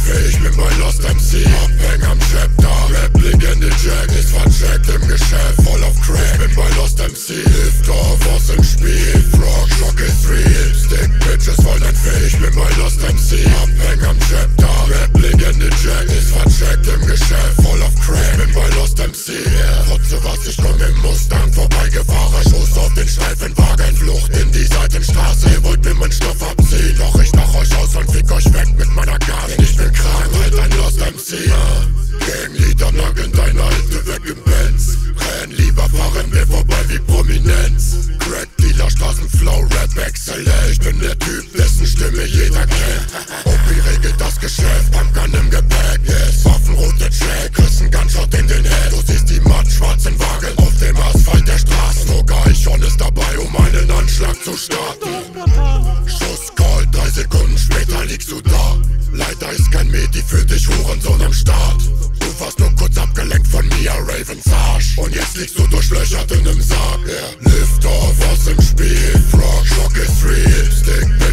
fähig, ich bin bei Lost MC. Abhäng am Chapter, Rap-Legende Jack ist vercheckt im Geschäft, voll auf Crack. Ich bin bei Lost MC, Lift off aus dem Spiel, Frog, Shock ist real. Stick Bitches wollen entfähig, ich bin bei Lost MC. Abhäng am Chapter, Rap-Legende Jack ist vercheckt im Geschäft, voll auf Crack. Ich bin bei Lost MC, Fotze was, ich komm im Mustang vorbeigefahren. Schuss auf den Streifenwagen, Flucht in die Seitenstraße. Ihr wollt mir meinen Stoff abziehen, doch ich mach euch aus und fick euch weg mit meiner Gas. Ich bin krank, halt ein Lost MC. Ganglieder nageln deine Alte weg im Benz. Renn lieber, fahren wir vorbei wie Prominenz. Crack-Dealer, Straßenflow, Rap-Exzellent. Ich bin der Typ, dessen Stimme jeder kennt. Opi regelt das Geschäft, Pumpgun im Gepäck. Yes, waffenrote Check, kriegst einen Gunshot in den Head. Du siehst die matt-schwarzen Wagen auf dem Asphalt der Straße. Sogar Eichhorn ist dabei, um einen Anschlag zu starten. Schusscall, 3 Sekunden später liegst du da. Leider ist kein Medi für dich, Hurensohn am Start. Du warst nur kurz abgelenkt von Mia Ravens Arsch. Und jetzt liegst du durchlöchert in nem Sarg. Lift off aus dem Spiel, Frog, Shock ist real. Stick